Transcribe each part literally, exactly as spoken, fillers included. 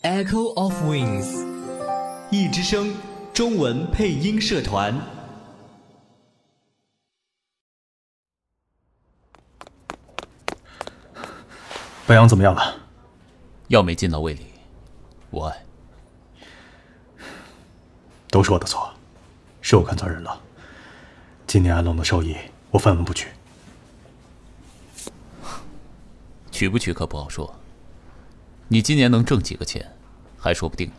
Echo of Wings， 一之声中文配音社团。 白羊怎么样了？ 药没进到胃里，无碍。 都是我的错，是我看错人了。今年安龙的授意，我分文不取。 取不取可不好说，你今年能挣几个钱，还说不定。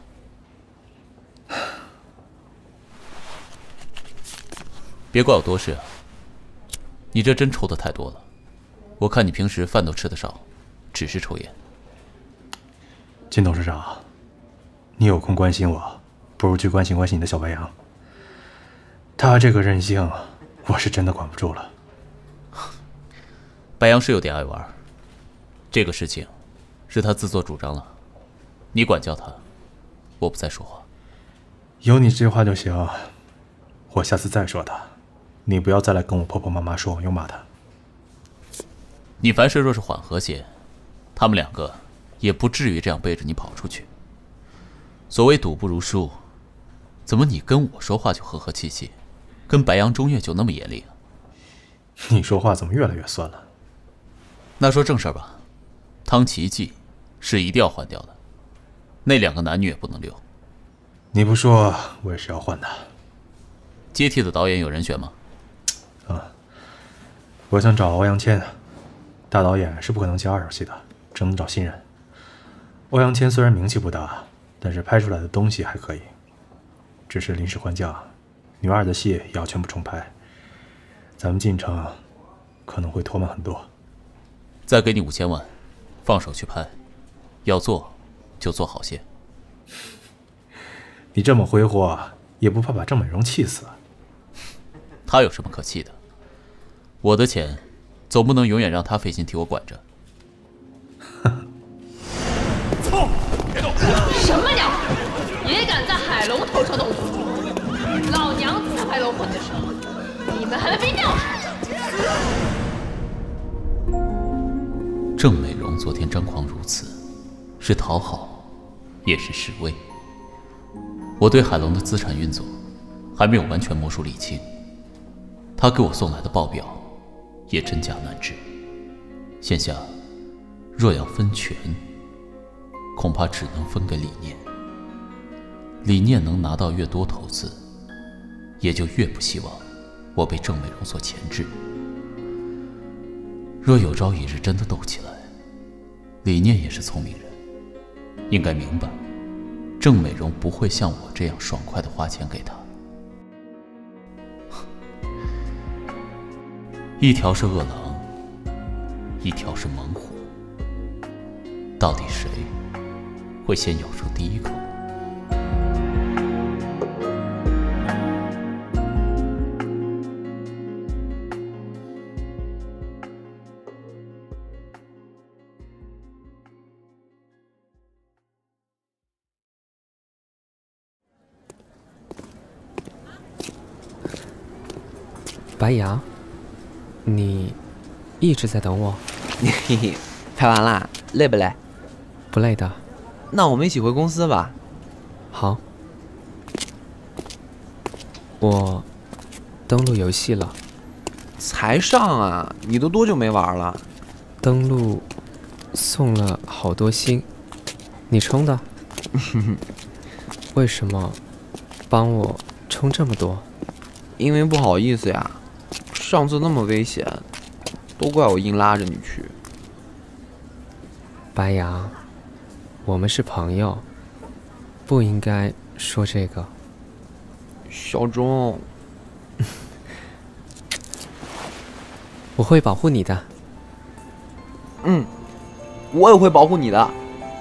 别怪我多事啊，你这真抽的太多了。我看你平时饭都吃得少，只是抽烟。 金董事长，你有空关心我，不如去关心关心你的小白羊。他这个任性，我是真的管不住了。 白羊是有点爱玩，这个事情是他自作主张了，你管教他，我不再说话。 有你这句话就行，我下次再说他，你不要再来跟我婆婆妈妈说我又骂他。 你凡事若是缓和些，他们两个也不至于这样背着你跑出去。所谓赌不如输，怎么你跟我说话就和和气气，跟白羊中月就那么严厉啊？ 你说话怎么越来越酸了？ 那说正事吧，汤奇记是一定要换掉的，那两个男女也不能留。 你不说我也是要换的。 接替的导演有人选吗？ 啊，我想找欧阳谦，大导演是不可能接二手戏的，只能找新人。欧阳谦虽然名气不大，但是拍出来的东西还可以，只是临时换将，女二的戏也要全部重拍，咱们进程可能会拖慢很多。 再给你五千万，放手去拍，要做就做好些。 你这么挥霍，也不怕把郑美容气死？ 他有什么可气的？我的钱总不能永远让他费心替我管着。 操！别动！ 什么鸟？也敢在海龙头上动土？老娘在海龙混的时候，你们还没被尿死。 郑美容昨天张狂如此，是讨好，也是示威。我对海龙的资产运作还没有完全摸熟理清，他给我送来的报表也真假难知。现下若要分权，恐怕只能分给理念。理念能拿到越多投资，也就越不希望我被郑美容所钳制。若有朝一日真的斗起来，理念也是聪明人，应该明白郑美容不会像我这样爽快地花钱给他。一条是饿狼，一条是猛虎，到底谁会先咬出第一口？ 白羊，你一直在等我？ 嘿嘿，拍完啦，累不累？ 不累的。 那我们一起回公司吧。 好。我登录游戏了。 才上啊？你都多久没玩了？ 登录送了好多星，你充的？为什么帮我充这么多？ 因为不好意思呀。上次那么危险，都怪我硬拉着你去。 白羊，我们是朋友，不应该说这个。 小钟， 我会保护你的。 嗯，我也会保护你的。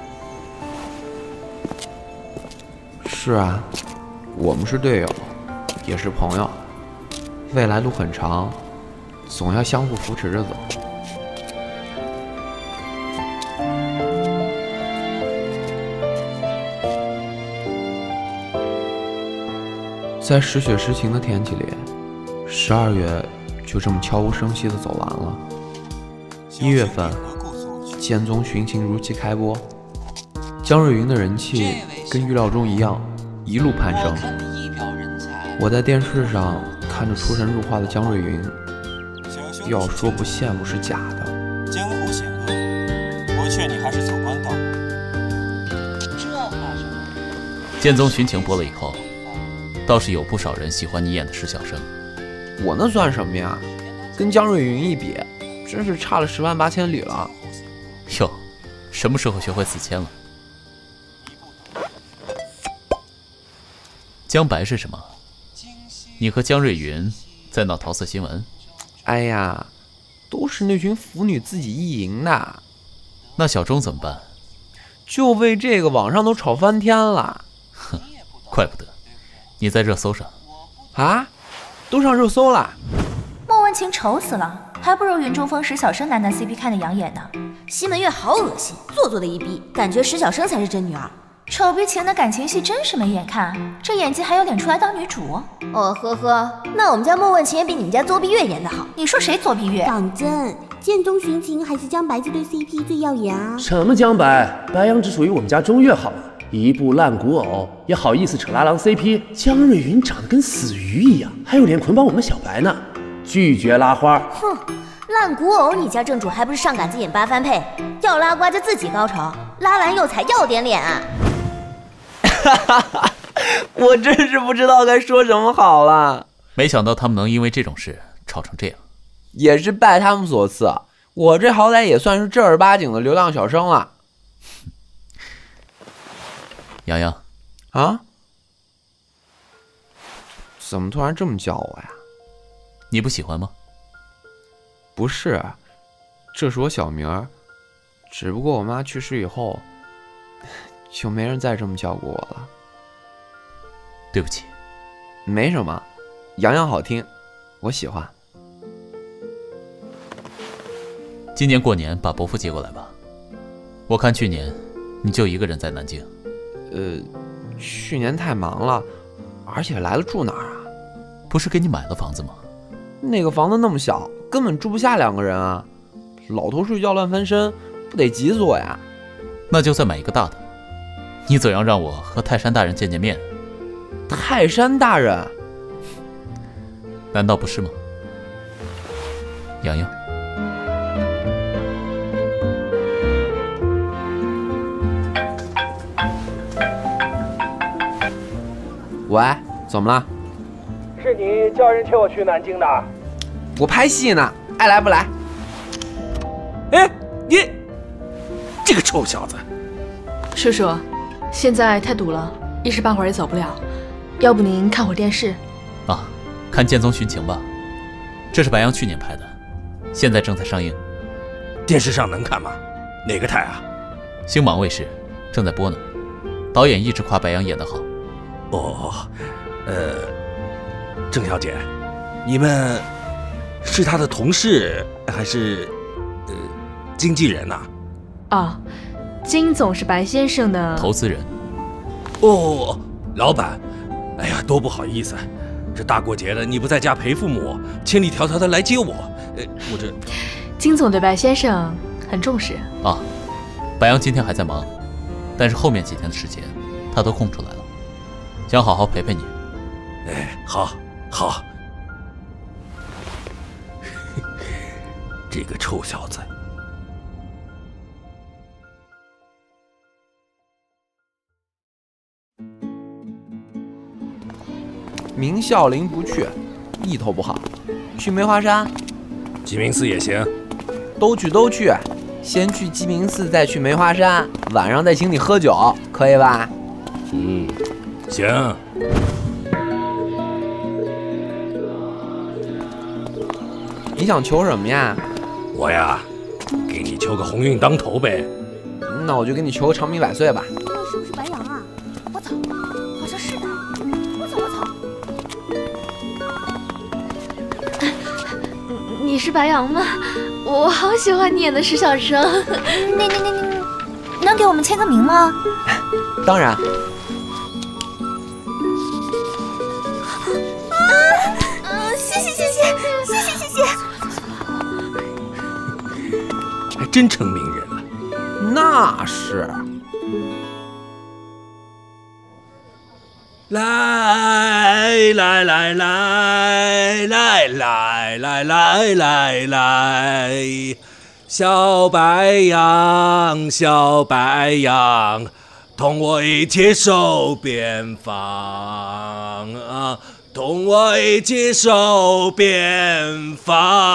是啊，我们是队友，也是朋友。未来路很长，总要相互扶持着走。在时雪时晴的天气里，十二月就这么悄无声息地走完了。一月份，剑宗寻情如期开播， 江瑞云的人气跟预料中一样，一路攀升。我在电视上看着出神入化的江瑞云，要说不羡慕是假的。 江湖险恶，我劝你还是走官道。这怕什么？ 剑宗寻情播了以后，倒是有不少人喜欢你演的石小生。 我那算什么呀？跟江瑞云一比，真是差了十万八千里了。 哟，什么时候学会自谦了？江白是什么？你和江瑞云在闹桃色新闻？ 哎呀，都是那群腐女自己意淫的。 那小钟怎么办？ 就为这个网上都吵翻天了。 哼，怪不得你在热搜上啊，都上热搜了。 莫文晴丑死了，还不如云中风石小生男男 C P 看得养眼呢。 西门月好恶心，做作的一逼，感觉石小生才是真女儿。 丑逼情的感情戏真是没眼看，这演技还有脸出来当女主？ 哦呵呵，那我们家莫问情也比你们家作碧月演得好。 你说谁作碧月？ 党真，剑宗寻情还是江白这对 C P 最耀眼啊！ 什么江白？白羊只属于我们家中月好吗？一部烂古偶也好意思扯拉郎 C P？ 江瑞云长得跟死鱼一样，还有脸捆绑我们小白呢？拒绝拉花！ 哼，烂古偶你家正主还不是上杆子演八番配？要拉瓜就自己高潮，拉完又踩要点脸啊！ 哈哈哈，我真是不知道该说什么好了。 没想到他们能因为这种事吵成这样， 也是拜他们所赐。我这好歹也算是正儿八经的流量小生了。 洋洋， 啊？怎么突然这么叫我呀？ 你不喜欢吗？ 不是，这是我小名儿，只不过我妈去世以后，就没人再这么叫过我了。 对不起。 没什么，洋洋好听，我喜欢。 今年过年把伯父接过来吧。我看去年你就一个人在南京。 呃，去年太忙了，而且来了住哪儿啊？ 不是给你买了房子吗？ 那个房子那么小，根本住不下两个人啊！老头睡觉乱翻身，不得急死我呀！ 那就再买一个大的。你怎样让我和泰山大人见见面？ 泰山大人？ 难道不是吗？洋洋。 喂，怎么了？ 是你叫人请我去南京的？ 我拍戏呢，爱来不来？ 哎，你这个臭小子！ 叔叔，现在太堵了，一时半会儿也走不了，要不您看会儿电视？ 啊，看《剑宗寻情》吧，这是白羊去年拍的，现在正在上映。 电视上能看吗？哪个台啊？ 星芒卫视正在播呢。导演一直夸白羊演得好。 哦，呃，郑小姐，你们是他的同事还是呃经纪人呐？ 啊，金总是白先生的投资人。 哦，老板，哎呀，多不好意思，这大过节的你不在家陪父母，千里迢迢的来接我，呃，我这…… 金总对白先生很重视啊。白羊今天还在忙，但是后面几天的时间他都空出来了。想好好陪陪你。 哎，好，好。这个臭小子。 明孝陵不去，意头不好。去梅花山， 鸡鸣寺也行。 都去都去，先去鸡鸣寺，再去梅花山，晚上再请你喝酒，可以吧？ 嗯。行， 你想求什么呀？ 我呀，给你求个鸿运当头呗。 那我就给你求个长命百岁吧。 那是不是白羊啊？我操，好像是的。我操我操！你是白羊吗？我好喜欢你演的石小生。 那那那那，能给我们签个名吗？ 当然。 还真成名人了。 那是。 来来来来来来来来来来，小白羊，小白羊，同我一起守边防啊！同我一起守边防。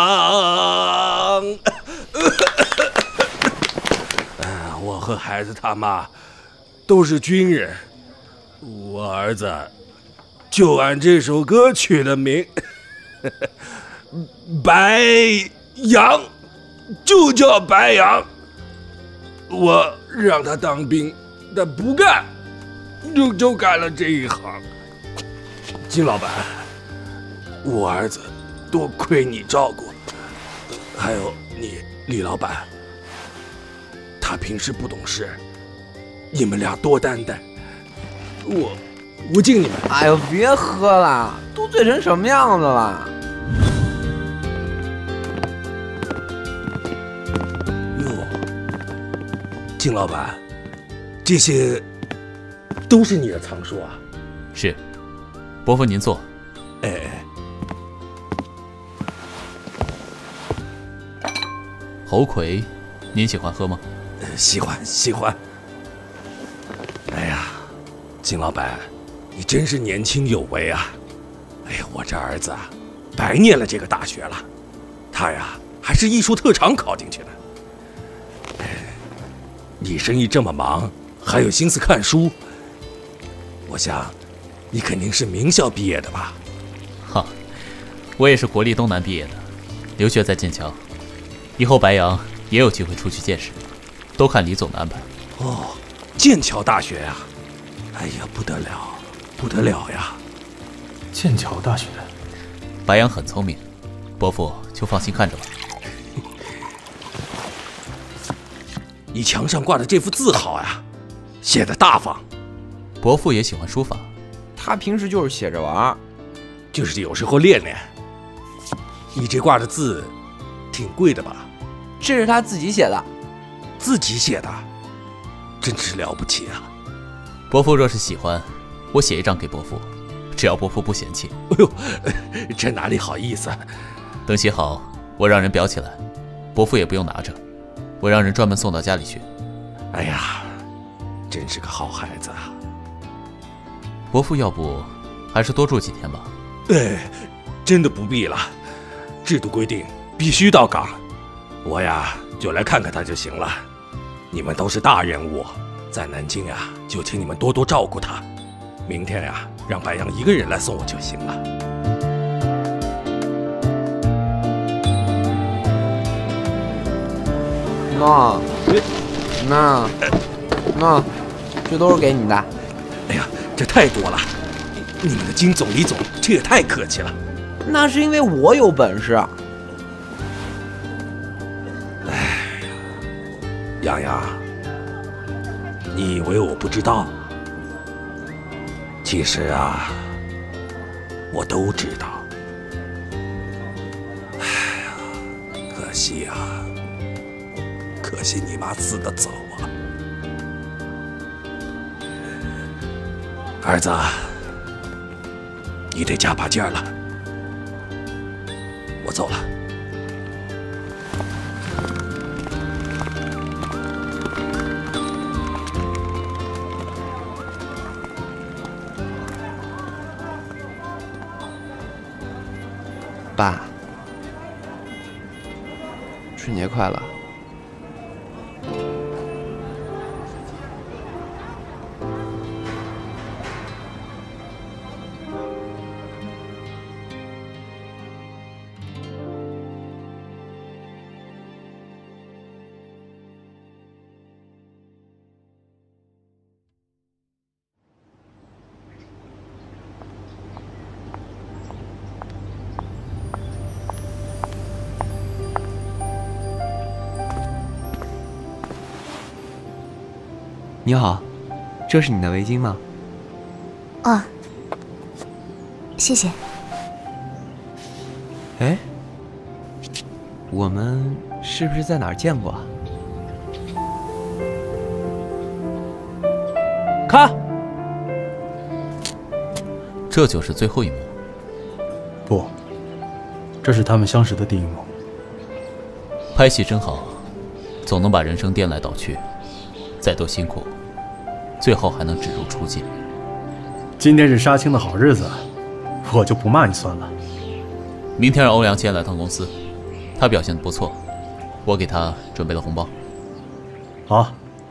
我和孩子他妈都是军人。我儿子就按这首歌取的名，白羊，就叫白羊。我让他当兵，他不干，就就干了这一行。金老板，我儿子多亏你照顾，还有你李老板，他平时不懂事，你们俩多担待。我，我敬你们。 哎呦，别喝了，都醉成什么样子了？ 哟，金老板，这些都是你的藏书啊？ 是，伯父您坐。 哎哎， 猴魁，您喜欢喝吗？ 喜欢，喜欢。哎呀。金老板，你真是年轻有为啊！哎呀，我这儿子啊，白念了这个大学了，他呀还是艺术特长考进去的。哎，你生意这么忙，还有心思看书，我想你肯定是名校毕业的吧？ 哈，我也是国立东南毕业的，留学在剑桥，以后白羊也有机会出去见识，都看李总的安排。 哦，剑桥大学呀、啊！哎呀，不得了，不得了呀！ 剑桥大学， 白羊很聪明，伯父就放心看着吧。 你墙上挂的这幅字好呀，写的大方。 伯父也喜欢书法， 他平时就是写着玩， 就是有时候练练。你这挂的字，挺贵的吧？ 这是他自己写的， 自己写的，真是了不起啊！ 伯父若是喜欢，我写一张给伯父，只要伯父不嫌弃。 哎呦，这哪里好意思啊！ 等写好，我让人裱起来，伯父也不用拿着，我让人专门送到家里去。 哎呀，真是个好孩子啊！ 伯父要不还是多住几天吧？ 哎，真的不必了，制度规定必须到岗，我呀就来看看他就行了。你们都是大人物。在南京啊，就请你们多多照顾他。明天呀、啊，让白羊一个人来送我就行了。 那，那，那，这都是给你的。 哎呀，这太多了！你们的金总、李总，这也太客气了。 那是因为我有本事。 哎，洋洋。你以为我不知道？其实啊，我都知道。哎呀，可惜啊，可惜你妈死得早啊！儿子，你得加把劲儿了。我走了。 爸，春节快乐！ 你好，这是你的围巾吗？ 哦，谢谢。 哎，我们是不是在哪儿见过啊？ 看， 这就是最后一幕？ 不，这是他们相识的第一幕。 拍戏真好，总能把人生颠来倒去，再多辛苦，最后还能指如初见。 今天是杀青的好日子，我就不骂你算了。 明天让欧阳谦来趟公司，他表现得不错，我给他准备了红包。 好。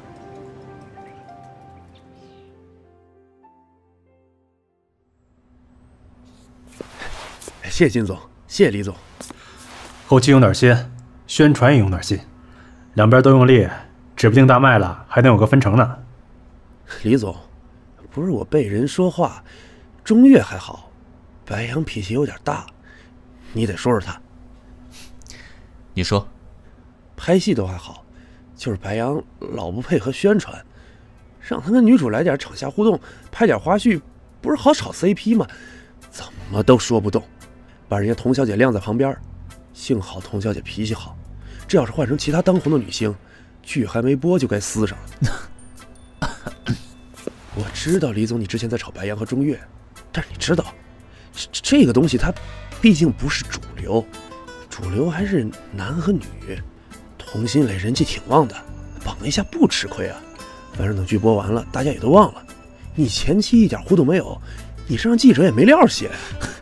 谢谢金总，谢谢李总。 后期用点心，宣传也用点心，两边都用力，指不定大卖了还能有个分成呢。 李总，不是我背人说话，中越还好，白羊脾气有点大，你得说说他。 你说， 拍戏都还好，就是白羊老不配合宣传，让他跟女主来点场下互动，拍点花絮，不是好炒 C P 吗？怎么都说不动，把人家童小姐晾在旁边。幸好童小姐脾气好，这要是换成其他当红的女星，剧还没播就该撕上了。我知道李总你之前在炒白羊和中越，但是你知道，这这个东西它毕竟不是主流，主流还是男和女。童心磊人气挺旺的，绑一下不吃亏啊。反正等剧播完了，大家也都忘了。你前期一点互动没有，你这让记者也没料写。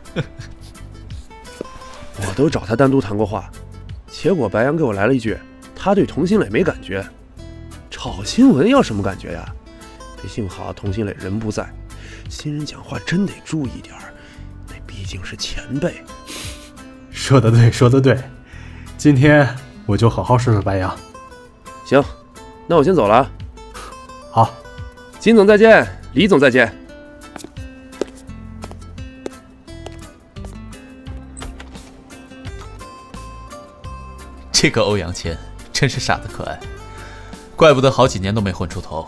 我都找他单独谈过话，结果白羊给我来了一句，他对童心磊没感觉。炒新闻要什么感觉呀？这幸好童心磊人不在，新人讲话真得注意点儿，那毕竟是前辈。 说得对，说得对，今天我就好好说说白羊。 行，那我先走了。 好， 金总再见，李总再见。 这个欧阳谦真是傻得可爱，怪不得好几年都没混出头。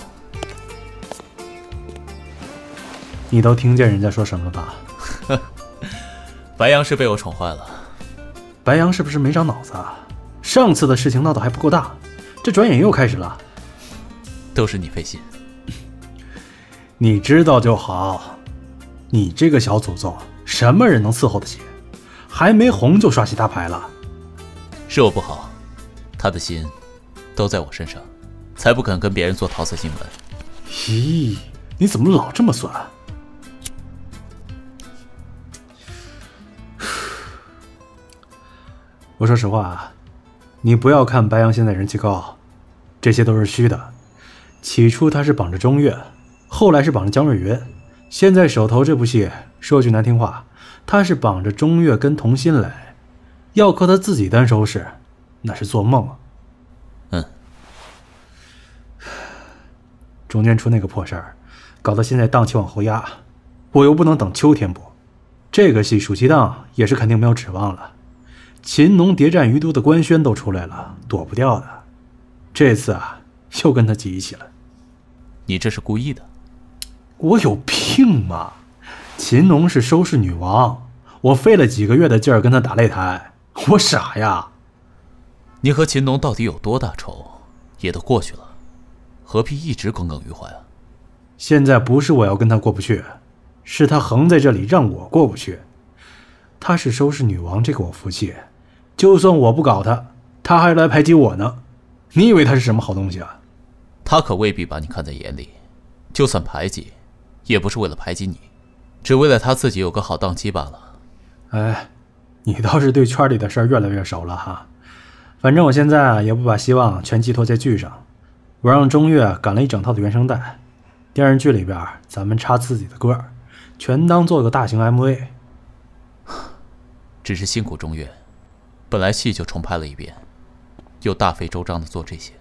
你都听见人家说什么了吧？ 白羊是被我宠坏了。 白羊是不是没长脑子啊？上次的事情闹得还不够大，这转眼又开始了。 都是你费心。 你知道就好。你这个小祖宗，什么人能伺候得起？还没红就耍起大牌了。 是我不好，他的心都在我身上，才不肯跟别人做桃色新闻。 咦，你怎么老这么酸？我说实话啊，你不要看白羊现在人气高，这些都是虚的。起初他是绑着中越，后来是绑着江瑞云，现在手头这部戏，说句难听话，他是绑着中越跟童心磊。要靠他自己单收拾，那是做梦啊！ 嗯， 中间出那个破事儿，搞得现在档期往后压，我又不能等秋天播，这个戏暑期档也是肯定没有指望了。秦农谍战于都的官宣都出来了，躲不掉的。这次啊，又跟他挤一起了。 你这是故意的？ 我有病吗？秦农是收视女王，我费了几个月的劲儿跟他打擂台。我傻呀！ 你和秦农到底有多大仇？也都过去了，何必一直耿耿于怀啊？ 现在不是我要跟他过不去，是他横在这里让我过不去。他是收视女王，这个我服气。就算我不搞他，他还来排挤我呢。你以为他是什么好东西啊？ 他可未必把你看在眼里，就算排挤，也不是为了排挤你，只为了他自己有个好档期罢了。 哎。你倒是对圈里的事儿越来越熟了哈，反正我现在也不把希望全寄托在剧上，我让中越赶了一整套的原声带，电视剧里边咱们插自己的歌，全当做个大型 M V。 只是辛苦中越，本来戏就重拍了一遍，又大费周章的做这些，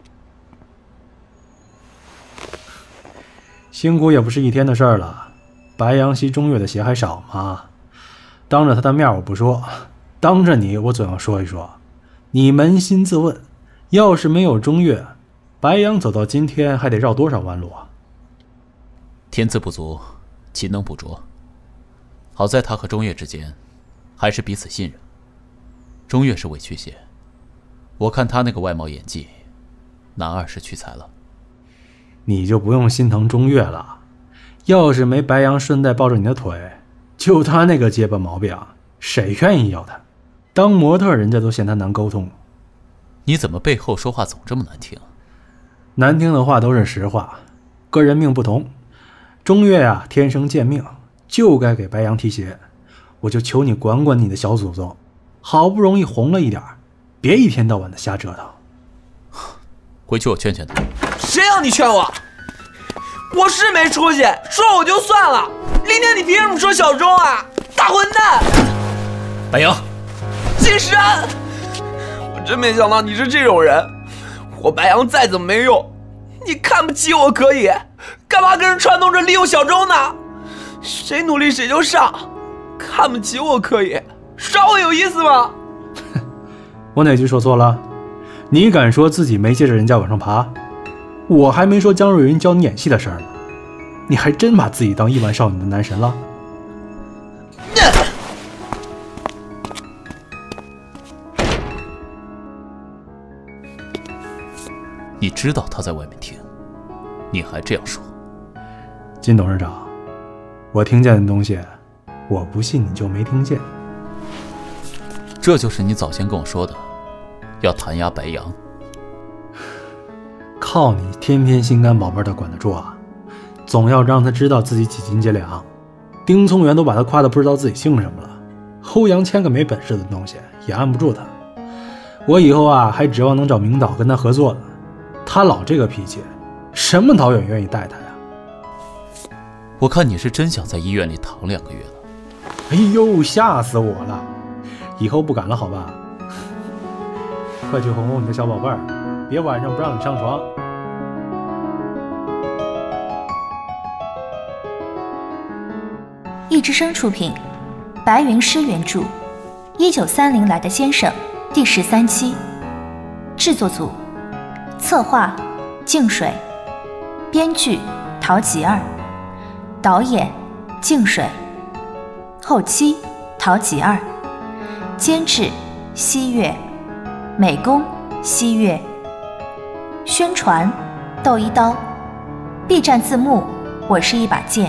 辛苦也不是一天的事儿了。白羊吸中越的血还少吗？当着他的面我不说，当着你我总要说一说。你扪心自问，要是没有中越，白羊走到今天还得绕多少弯路啊？ 天资不足，勤能补拙。好在他和中越之间还是彼此信任。中越是委屈些，我看他那个外貌演技，男二是屈才了。 你就不用心疼中越了，要是没白羊顺带抱着你的腿， 就他那个结巴毛病啊，谁愿意要他？当模特人家都嫌他难沟通。 你怎么背后说话总这么难听？ 难听的话都是实话，个人命不同。中月啊，天生贱命，就该给白羊提鞋。我就求你管管你的小祖宗，好不容易红了一点，别一天到晚的瞎折腾。 回去我劝劝他。 谁让你劝我？我是没出息，说我就算了。今天你凭什么说小钟啊？大混蛋！ 白羊， 金石安，我真没想到你是这种人。我白羊再怎么没用，你看不起我可以，干嘛跟人串通着利用小钟呢？谁努力谁就上，看不起我可以，耍我有意思吗？ 我哪句说错了？你敢说自己没借着人家往上爬？我还没说江若云教你演戏的事儿呢，你还真把自己当亿万少女的男神了？ 你知道他在外面听，你还这样说？ 金董事长，我听见的东西，我不信你就没听见。 这就是你早先跟我说的，要弹压白羊。 靠你天天心肝宝贝的管得住啊？总要让他知道自己几斤几两。丁聪元都把他夸得不知道自己姓什么了，欧阳谦个没本事的东西也按不住他。我以后啊还指望能找明导跟他合作呢，他老这个脾气，什么导演愿意带他呀？ 我看你是真想在医院里躺两个月了。 哎呦，吓死我了！以后不敢了好吧？快去哄哄你的小宝贝儿，别晚上不让你上床。 一之声出品，白云诗原著，一九三零来的先生第十三期，制作组策划静水，编剧陶吉二，导演静水，后期陶吉二，监制西月，美工西月，宣传豆一刀， B 站字幕我是一把剑，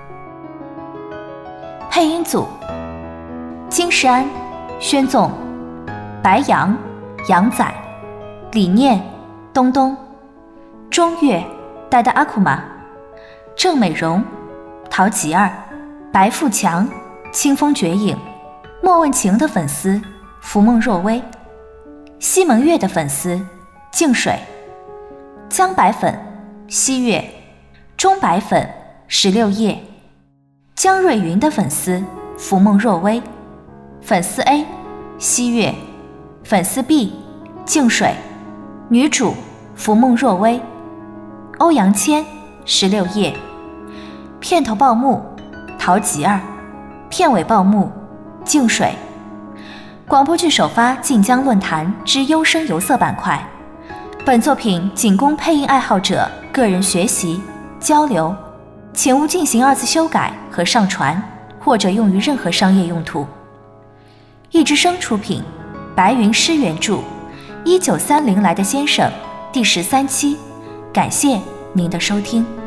配音组金石安、宣纵、白羊、杨仔、李念、东东、中月、呆呆阿库玛、郑美容、陶吉二、白富强、清风绝影、莫问情的粉丝浮梦若微，西蒙月的粉丝静水，姜白粉西月，中白粉十六叶，江瑞云的粉丝浮梦若微，粉丝 A 西月，粉丝 B 静水，女主浮梦若微，欧阳谦十六叶，片头报幕陶吉二，片尾报幕静水。广播剧首发晋江论坛之优声游色板块，本作品仅供配音爱好者个人学习交流，请勿进行二次修改和上传，或者用于任何商业用途。一之声出品，白云诗原著，一九三零来的先生第十三期，感谢您的收听。